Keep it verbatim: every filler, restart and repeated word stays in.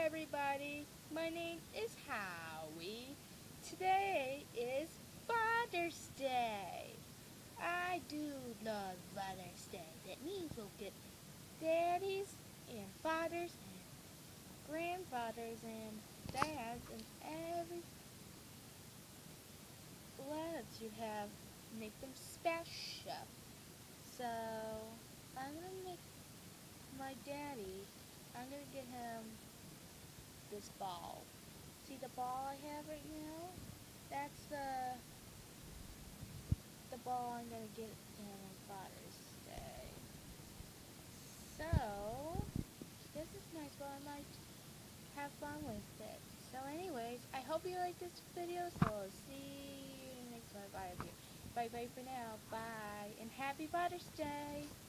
everybody, my name is Howie. Today is Father's Day. I do love Father's Day. That means we'll get daddies and fathers and grandfathers and dads and every relatives you have, make them special. So I'm gonna make my daddy, I'm gonna get him this ball. See the ball I have right now? That's the the ball I'm gonna get him on Father's Day. So this is nice ball. I might have fun with it. So anyways, I hope you like this video. So I'll see you in the next one. Bye bye for now. Bye and happy Father's Day.